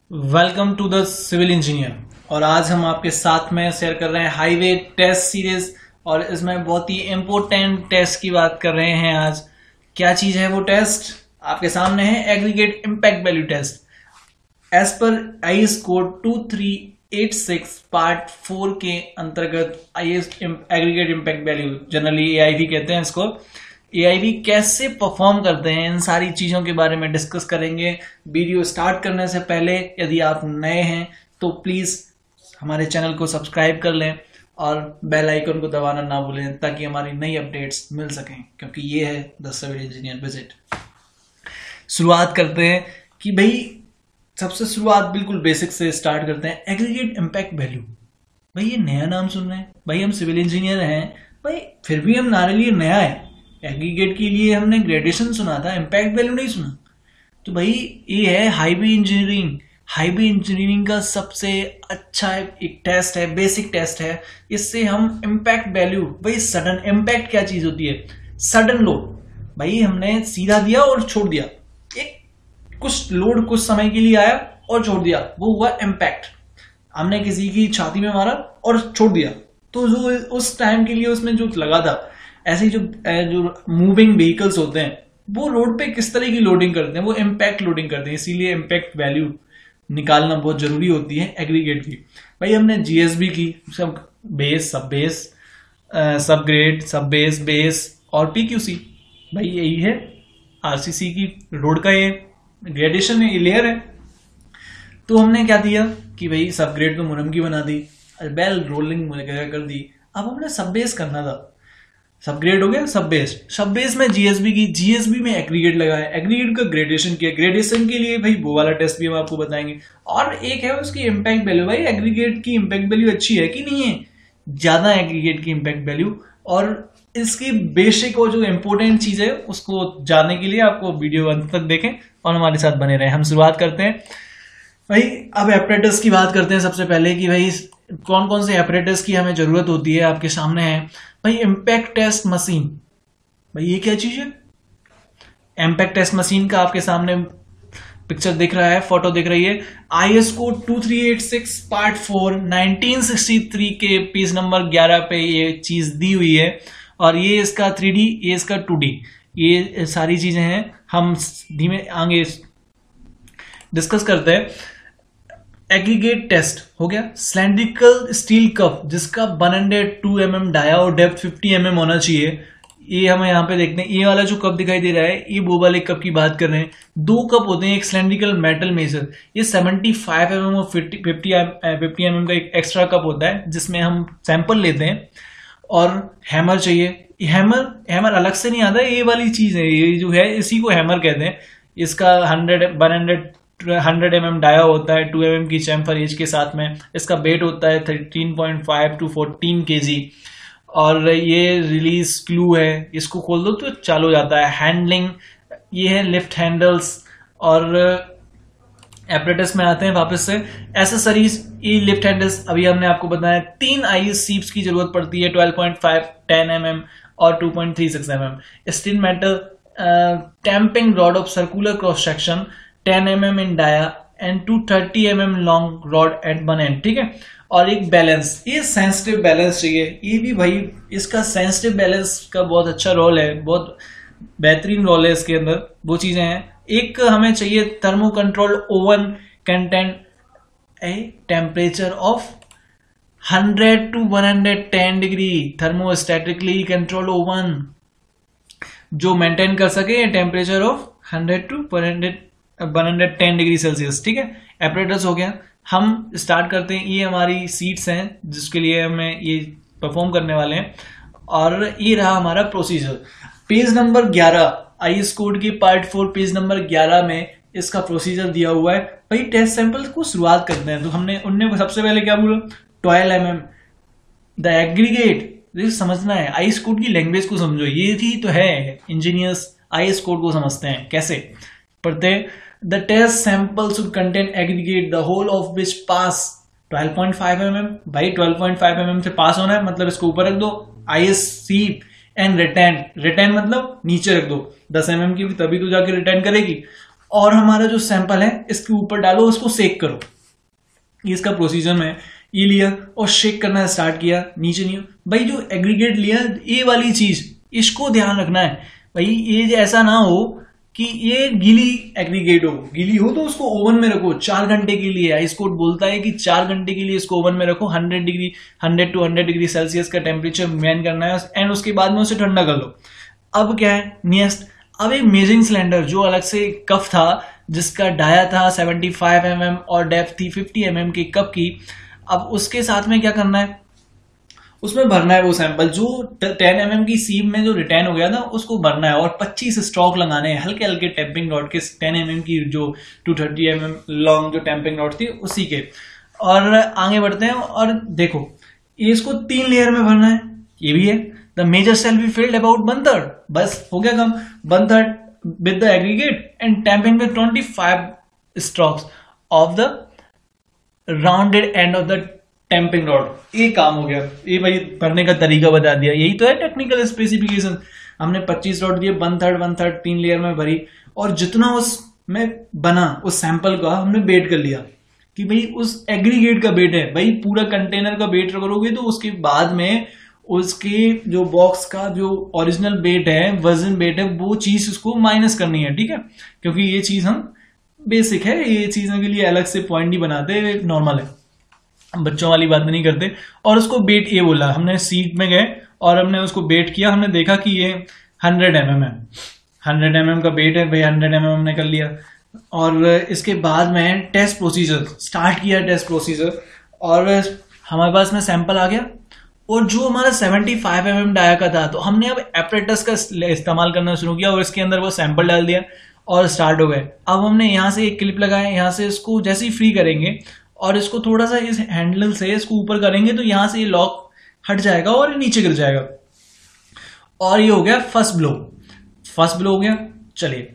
Welcome to the civil engineer. और आज हम आपके साथ में शेयर कर रहे हैं हाईवे टेस्ट सीरीज। और इसमें बहुत ही इम्पोर्टेंट टेस्ट की बात कर रहे हैं आज। क्या चीज है वो टेस्ट? आपके सामने है aggregate impact value test. As पर आईएस कोड 2386 पार्ट 4 के अंतर्गत IS aggregate impact value, generally AIV कहते हैं इसको, एआईवी कैसे परफॉर्म करते हैं, इन सारी चीजों के बारे में डिस्कस करेंगे। वीडियो स्टार्ट करने से पहले यदि आप नए हैं तो प्लीज हमारे चैनल को सब्सक्राइब कर लें और बेल आइकन को दबाना ना भूलें ताकि हमारी नई अपडेट्स मिल सकें, क्योंकि ये है द सिविल इंजीनियर विजिट। शुरुआत करते हैं कि भाई सबसे शुरुआत बिल्कुल बेसिक से स्टार्ट करते हैं। एग्रीगेट इम्पैक्ट वैल्यू, भाई ये नया नाम सुन रहे हैं। भाई हम सिविल इंजीनियर हैं, भाई फिर भी हम हमारे लिए नया है। एग्रीगेट के लिए हमने ग्रेडेशन सुना था, इम्पैक्ट वैल्यू नहीं सुना। तो भाई ये है हाईवे इंजीनियरिंग। हाईवे इंजीनियरिंग का सबसे अच्छा एक टेस्ट है, बेसिक टेस्ट है। इससे हम इम्पैक्ट वैल्यू, भाई सडन इम्पैक्ट क्या चीज होती है? सडन लोड, भाई हमने सीधा दिया और छोड़ दिया, एक कुछ लोड कुछ समय के लिए आया और छोड़ दिया, वो हुआ इम्पैक्ट। हमने किसी की छाती में मारा और छोड़ दिया, तो जो उस टाइम के लिए उसमें जो लगा था। ऐसे जो मूविंग व्हीकल्स होते हैं वो रोड पे किस तरह की लोडिंग करते हैं, वो इम्पैक्ट लोडिंग करते हैं। इसीलिए इम्पैक्ट वैल्यू निकालना बहुत जरूरी होती है एग्रीगेट की। भाई हमने जीएसबी की, सब बेस, सब बेस, सब ग्रेड, सब बेस, बेस और पीक्यूसी। भाई यही है आरसीसी की रोड का ये ग्रेडेशन है, ये लेयर है। तो हमने क्या दिया कि भाई सब ग्रेड तो मुरम की बना दी, बेल रोलिंग कर दी। अब हमने सब बेस करना था, सब ग्रेड हो गया, सब बेस में जीएसबी की, जीएसबी में एग्रीगेट लगाया, एग्रीगेट का ग्रेडेशन किया। ग्रेडेशन के लिए भाई वो वाला टेस्ट भी हम आपको बताएंगे। और एक है उसकी इम्पैक्ट वैल्यू। भाई एग्रीगेट की इम्पैक्ट वैल्यू अच्छी है कि नहीं है, ज्यादा एग्रीगेट की इम्पैक्ट वैल्यू। और इसकी बेसिक और जो इंपॉर्टेंट चीज है उसको जानने के लिए आपको वीडियो अंत तक देखें और हमारे साथ बने रहें। हम शुरुआत करते हैं भाई, अब एपरेटस की बात करते हैं सबसे पहले कि भाई कौन कौन से एपरेटस की हमें जरूरत होती है। आपके सामने है भाई इम्पैक्ट टेस्ट मशीन। भाई ये क्या चीज है? इम्पैक्ट टेस्ट मशीन का आपके सामने पिक्चर दिख रहा है, फोटो दिख रही है। आईएस कोड 2386 पार्ट 4 1963 के पेज नंबर 11 पे ये चीज दी हुई है। और ये इसका 3D, ये इसका 2D, ये सारी चीजें हैं। हम धीमे आगे डिस्कस करते हैं। एग्रीगेट टेस्ट हो गया। सिलेंड्रिकल स्टील कप जिसका 102 mm डाया और डेप्थ 50 mm होना चाहिए। ये हमें यहाँ पे देखते हैं, ये वाला जो कप दिखाई दे रहा है, ये वो वाले कप की बात कर रहे हैं। दो कप होते हैं, एक सिलेंड्रिकल मेटल मेजर, ये 75 mm और 50 mm का एक एक्स्ट्रा कप होता है जिसमें हम सैंपल लेते हैं। और हैमर चाहिए। हैमर अलग से नहीं आता, ये वाली चीज है, ये जो है इसी को हैमर कहते हैं। इसका 100 mm डाया होता है, 2 mm की चैम्फर एज के साथ में। इसका वेट होता है 13.5 to 14 kg। और ये रिलीज स्क्रू है, इसको खोल दो तो चालू हो जाता है। हैंडलिंग, ये है लिफ्ट हैंडल्स। और एपरेटस में आते हैं वापस से। एसेसरीज, ये लिफ्ट हैंडल्स अभी हमने आपको बताया। 3 आईएस सीप्स की जरूरत पड़ती है, 12.5, 10 mm और 2.36 mm। Steel metal tamping rod of circular cross section 10 mm in dia and 230 mm long rod at one end, ठीक है। और एक बैलेंस, ये सेंसिटिव बैलेंस चाहिए। ये भी भाई इसका सेंसिटिव बैलेंस का बहुत अच्छा रोल है, बहुत बेहतरीन रोल है इसके अंदर। वो चीजें हैं। एक हमें चाहिए thermo control oven content a temperature of 100 to 110 degree. Thermostatically control oven जो मेंटेन कर सके temperature of 100 to 110 degree Celsius, ठीक है। एपरेटस हो गया। हम स्टार्ट करते हैं। ये हमारी सीट्स हैं जिसके लिए हमें ये परफॉर्म करने वाले हैं। और ये रहा हमारा procedure. Page number 11 IS code की पार्ट 4 पेज नंबर 11 में इसका प्रोसीजर दिया हुआ है। भाई टेस्ट सैंपल को शुरुआत करते हैं। तो उनने सबसे पहले क्या बोला? 12 mm द एग्रीगेट। समझना है, आईएस कोड की लैंग्वेज को समझो। ये थी तो है, इंजीनियर्स आईएस कोड को समझते हैं। कैसे पढ़ते हैं? The test sample should contain aggregate the whole of which pass 12.5 mm। भाई 12.5 mm से पास होना है, मतलब इसको ऊपर रख दो। आईएस सीप एंड रिटर्न मतलब नीचे रख दो। 10 mm की तभी तो जाके रिटर्न करेगी। और हमारा जो सैंपल है इसके ऊपर डालो, उसको सेक करो। ये इसका प्रोसीजर में ये लिया और शेक करना स्टार्ट किया, नीचे नहीं भाई जो एग्रीगेट लिया ये वाली चीज, इसको ध्यान रखना है भाई। ये ऐसा ना हो कि ये गीली एग्रीगेट हो, गीली हो तो उसको ओवन में रखो 4 घंटे के लिए। आइस कोड बोलता है कि 4 घंटे के लिए इसको ओवन में रखो, 100 to 100 डिग्री सेल्सियस का टेम्परेचर मेंटेन करना है एंड उसके बाद में उसे ठंडा कर लो। अब क्या है नेक्स्ट, अब एक मेजरिंग सिलेंडर जो अलग से कप था जिसका डाया था 75 mm और डेप्थ थी 50 mm की कप की। अब उसके साथ में क्या करना है, उसमें भरना है वो सैंपल जो 10 mm की सीप में जो रिटेन हो गया था उसको भरना है और 25 स्ट्रोक लगाने हैं हल्के हल्के टैंपिंग रॉड के, 10 mm की जो 230 mm लॉन्ग जो टैंपिंग रॉड थी उसी के। और आगे बढ़ते हैं और देखो ये इसको 3 लेयर में भरना है, ये भी है। The measure shall be filled about 1/3, बस हो गया काम, 1/3 with the aggregate and tamping with 25 strokes of the rounded end of the tamping rod। ये काम हो गया, ये भाई भरने का तरीका बता दिया। यही तो है टेक्निकल स्पेसिफिकेशन। हमने 25 रॉड दिए, 1/3 3 लेयर में भरी और जितना उसमें बना उस सैंपल का हमने वेट कर लिया कि भाई उस एग्रीगेट का वेट है। भाई पूरा कंटेनर का वेट करोगे तो उसके बाद में उसके जो बॉक्स का जो ओरिजिनल वेट है, वजन वेट है, वो चीज उसको माइनस करनी है, ठीक है। क्योंकि ये चीज हम बेसिक है, ये चीजों के लिए अलग से पॉइंट नहीं बनाते, नॉर्मल है, बच्चों वाली बात नहीं करते। और उसको वेट ये बोला, हमने सीट में गए और हमने उसको वेट किया, हमने देखा कि ये 100 mm है, 100 mm का वेट है भाई, 100 mm हमने कर लिया। और इसके बाद में टेस्ट प्रोसीजर स्टार्ट किया, टेस्ट प्रोसीजर, और हमारे पास में सैंपल आ गया। और जो हमारा 75 mm डाया का था तो हमने अब एपरेटस का इस्तेमाल करना शुरू किया और इसके अंदर वो सैंपल डाल दिया और स्टार्ट हो गए। अब हमने यहाँ से एक क्लिप लगाया, यहाँ से इसको जैसे ही फ्री करेंगे और इसको थोड़ा सा इस हैंडल से इसको ऊपर करेंगे तो यहाँ से ये लॉक हट जाएगा और नीचे गिर जाएगा। और ये हो गया फर्स्ट ब्लो, फर्स्ट ब्लो हो गया। चलिए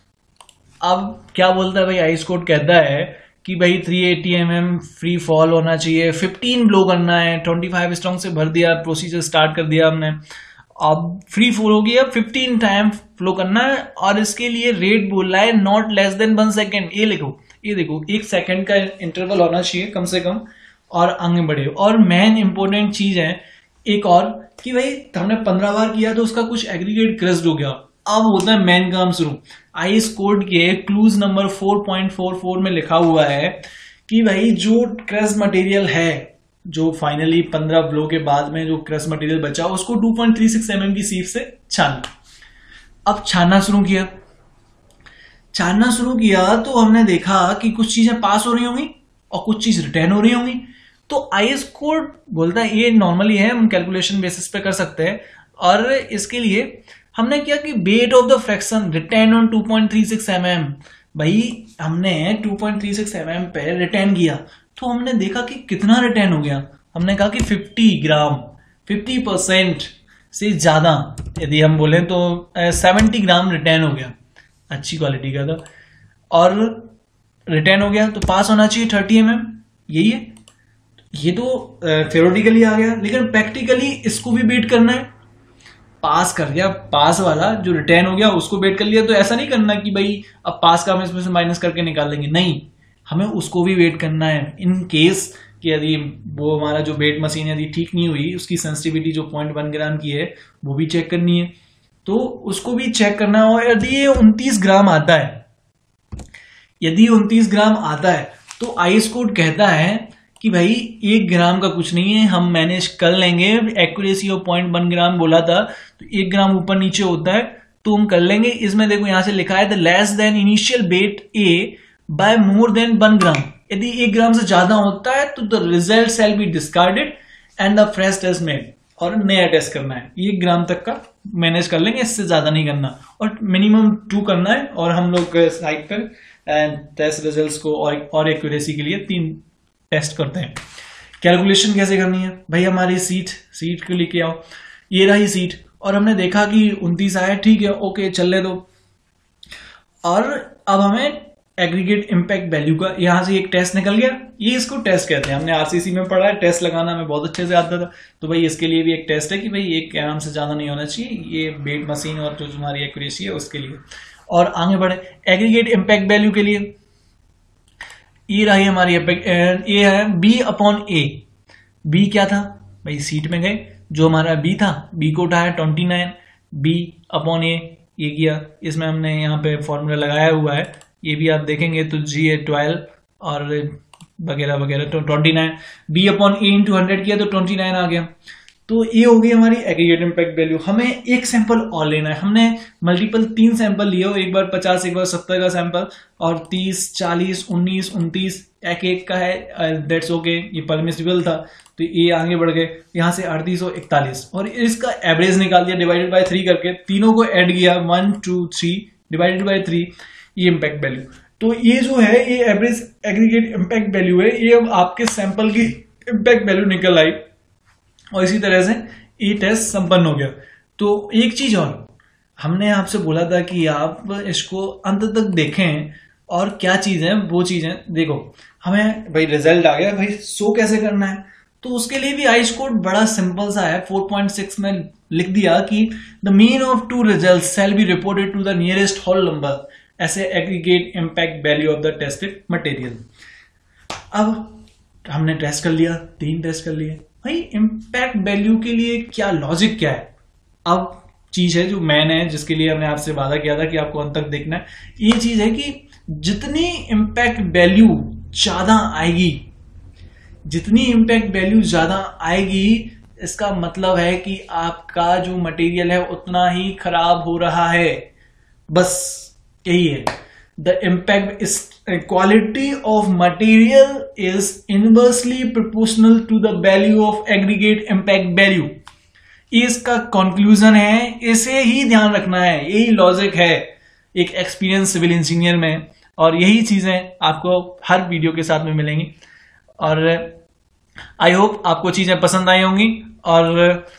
अब क्या बोलता है भाई, आइस कोड कहता है कि भाई 380 mm फ्री फॉल होना चाहिए, 15 ब्लो करना है, 25 स्ट्रॉन्ग से भर दिया, प्रोसीजर स्टार्ट कर दिया हमने। अब फ्री फॉल हो गया, 15 टाइम फ्लो करना है और इसके लिए रेट बोल रहा है नॉट लेस देन 1 सेकेंड। ये लिखो, ये देखो 1 सेकेंड का इंटरवल होना चाहिए कम से कम, और आगे बढ़े। और मेन इंपॉर्टेंट चीज है एक और कि भाई हमने 15 बार किया तो उसका कुछ एग्रीगेट क्रस्ट हो गया। अब होता है मेन काम शुरू। आइस कोड के क्लूज नंबर 4.44 में लिखा हुआ है कि भाई जो क्रस्ट मटेरियल है, जो फाइनली 15 ब्लो के बाद में जो क्रस्ट मटेरियल बचा उसको 2.36 mm की सीप से छाना। अब छानना शुरू किया, छानना शुरू किया तो हमने देखा कि कुछ चीजें पास हो रही होंगी और कुछ चीज रिटर्न हो रही होंगी। तो आइस कोड बोलता है, ये नॉर्मली है, हम कैलकुलेशन बेसिस पे कर सकते हैं। और इसके लिए हमने किया कि weight of the fraction retained on 2.36 mm। भाई हमने 2.36 mm पे रिटर्न किया तो हमने देखा कि कितना रिटर्न हो गया। हमने कहा कि 50 ग्राम, 50% से ज्यादा यदि हम बोले तो 70 ग्राम रिटर्न हो गया, अच्छी क्वालिटी का था। और रिटर्न हो गया तो पास होना चाहिए 30 mm, यही है। ये तो थ्योरेटिकली आ गया, लेकिन प्रैक्टिकली इसको भी बीट करना है। पास कर गया, पास वाला जो रिटर्न हो गया उसको बेट कर लिया, तो ऐसा नहीं करना कि भाई अब पास का हम इसमें से माइनस करके निकाल देंगे, नहीं, हमें उसको भी वेट करना है। इन केस कि यदि वो हमारा जो वेट मशीन यदि ठीक नहीं हुई, उसकी सेंसिटिविटी जो 0.1 ग्राम की है वो भी चेक करनी है, तो उसको भी चेक करना है। और यदि ये 29 ग्राम आता है, यदि 29 ग्राम आता है तो आइस कोड कहता है कि भाई 1 ग्राम का कुछ नहीं है, हम मैनेज कर लेंगे। एक्यूरेसी ऑफ 0.1 ग्राम बोला था तो 1 ग्राम ऊपर नीचे होता है तो हम कर लेंगे। इसमें देखो यहां से लिखा है the less than initial weight a by more than 1 gram. यदि 1 ग्राम से ज्यादा होता है तो the result shall be discarded and the fresh test made, और नया टेस्ट करना है। 1 ग्राम तक का मैनेज कर लेंगे, इससे ज्यादा नहीं करना, और मिनिमम 2 करना है। और हम लोग साइट पर टेस्ट रिजल्ट्स को और एक्यूरेसी के लिए 3 टेस्ट करते हैं। कैलकुलेशन कैसे करनी है भाई, हमारी सीट को लेके आओ, ये रही सीट, और हमने देखा कि 29 आया, ठीक है, ओके चलने दो। और अब हमें एग्रीगेट इम्पैक्ट वैल्यू का यहां से एक टेस्ट निकल गया, ये इसको टेस्ट कहते हैं। हमने आरसीसी में पढ़ा है, टेस्ट लगाना हमें बहुत अच्छे से आता था, तो भाई इसके लिए भी एक टेस्ट है कि भाई 1 ग्राम से ज्यादा नहीं होना चाहिए, ये वेट मशीन और जो हमारी एक्यूरेसी है उसके लिए। और आगे बढ़े एग्रीगेट इम्पैक्ट वैल्यू के लिए, ये रही हमारी ये है बी अपॉन ए। बी क्या था भाई, सीट में गए, जो हमारा बी था, बी को उठाया 29, बी अपॉन ए ये किया, इसमें हमने यहाँ पे फॉर्मूला लगाया हुआ है, ये भी आप देखेंगे तो जी है 12 और वगैरह वगैरह, तो 29, बी अपॉन ए इंटू 100 किया तो 29 आ गया। तो ये हो गई हमारी एग्रीगेट इम्पैक्ट वैल्यू। हमें एक सैंपल और लेना है, हमने मल्टीपल 3 सैंपल लिए हो, एक बार 50 एक बार 70 का सैंपल, और 30 40 19 29 एक का है, दैट्स ओके, ये परमिसिबल था। तो ये आगे बढ़ गए यहां से 38 और 41, और इसका एवरेज निकाल दिया डिवाइडेड बाय 3 करके, तीनों को ऐड किया 1 2 3 डिवाइडेड बाय 3, ये इम्पैक्ट वैल्यू। तो ये जो है ये एवरेज एग्रीगेट इम्पैक्ट वैल्यू है, ये अब आपके सैंपल की इम्पैक्ट वैल्यू निकल आई, और इसी तरह से ये टेस्ट संपन्न हो गया। तो एक चीज और, हमने आपसे बोला था कि आप इसको अंत तक देखें, और क्या चीज है वो चीज है, देखो हमें भाई रिजल्ट आ गया, भाई शो कैसे करना है, तो उसके लिए भी आइस कोड बड़ा सिंपल सा है। 4.6 में लिख दिया कि the mean of 2 result shall be reported to the nearest whole number ऐसे aggregate impact value of the tested material. अब हमने टेस्ट कर लिया, 3 टेस्ट कर लिए, भाई इम्पैक्ट वैल्यू के लिए क्या लॉजिक क्या है। अब चीज है जो मैन है, जिसके लिए हमने आपसे वादा किया था कि आपको अंत तक देखना है, ये चीज है कि जितनी इम्पैक्ट वैल्यू ज्यादा आएगी, जितनी इम्पैक्ट वैल्यू ज्यादा आएगी, इसका मतलब है कि आपका जो मटेरियल है उतना ही खराब हो रहा है, बस यही है। The impact is quality of material is inversely proportional to the value of aggregate impact value। इसका कंक्लूजन है, इसे ही ध्यान रखना है, यही लॉजिक है एक एक्सपीरियंस सिविल इंजीनियर में, और यही चीजें आपको हर वीडियो के साथ में मिलेंगी। और आई होप आपको चीजें पसंद आई होंगी, और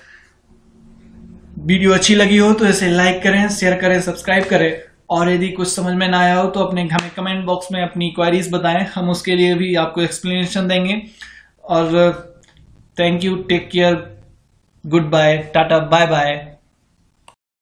वीडियो अच्छी लगी हो तो इसे लाइक करें, शेयर करें, सब्सक्राइब करें, और यदि कुछ समझ में ना आया हो तो अपने हमें कमेंट बॉक्स में अपनी क्वेरीज बताएं, हम उसके लिए भी आपको एक्सप्लेनेशन देंगे। और thank you, take care, good bye, tata, bye bye.